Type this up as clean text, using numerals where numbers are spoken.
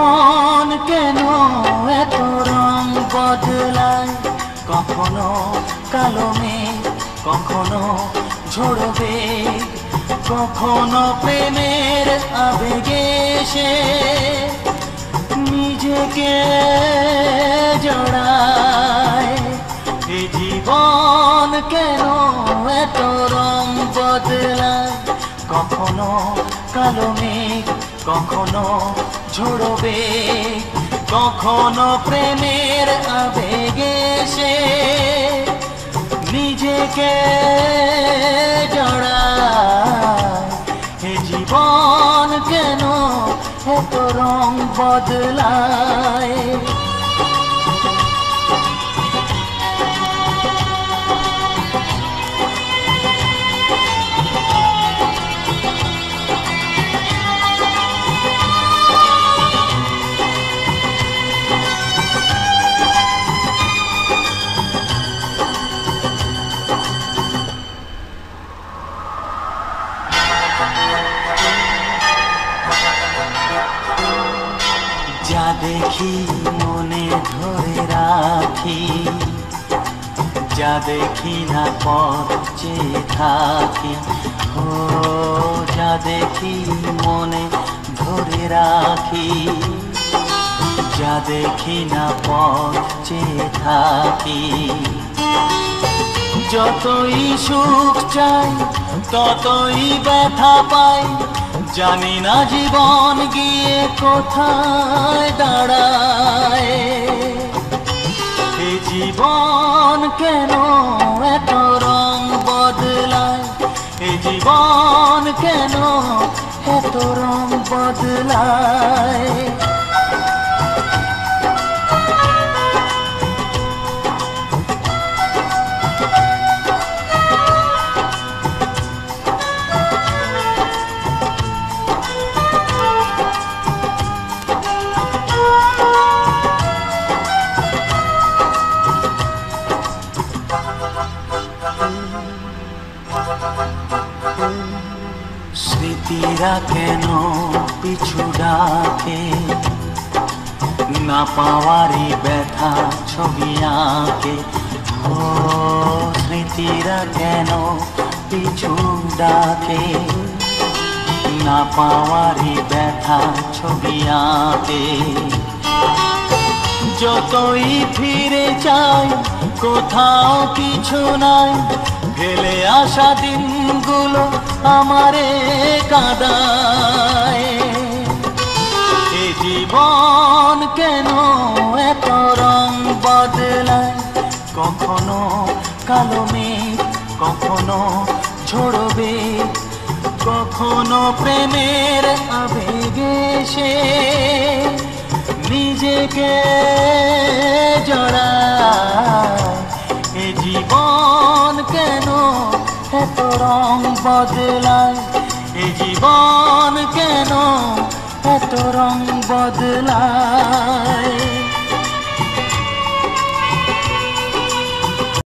জীবন কেন এত রং বদলায়, কখনো কালো মেঘ, কখনো ঝরবে, কখনো প্রেমের আবেগে সে নিজেকে জড়ায়। এই জীবন কেন এত রং বদলায়, কখনো কালো মেঘ, কখনো ঝরবে, কখনো প্রেমের আবেগে সে নিজেকে জড়ায়। এ জীবন কেন এত রং বদলায়। যা দেখি মনে ধরে রাখি, যা দেখি না পথ চেয়ে থাকি। ও যা দেখি মনে ধরে রাখি, যা দেখি না পথ চেয়ে থাকি। যতই সুখ চাই ততই ব্যথা পাই, জানি না জীবন গিয়ে কোথায় দাঁড়ায়। এই জীবন কেন এত রং বদলায়, এই জীবন কেন এত রং বদলায়। স্মৃতিরা কেন পিছু ডাকে, না পাওয়ারই ব্যথা ছবি আঁকে। ও স্মৃতিরা কেন পিছু ডাকে, না পাওয়ারই ব্যথা ছবি আঁকে। যতই ফিরে চাই কোথাও কিছু নাই, ফেলে আসা দিনগুলো আমারে কাঁদায়। এ জীবন কেন এত রং বদলায়, কখনো কালো মেঘ, কখনো ঝরবে, কখনো প্রেমের আবেগে সে নিজেকে জড়ায়। এ জীবন কেন এত রং বদলায়, এ জীবন কেন এত রং বদলায়।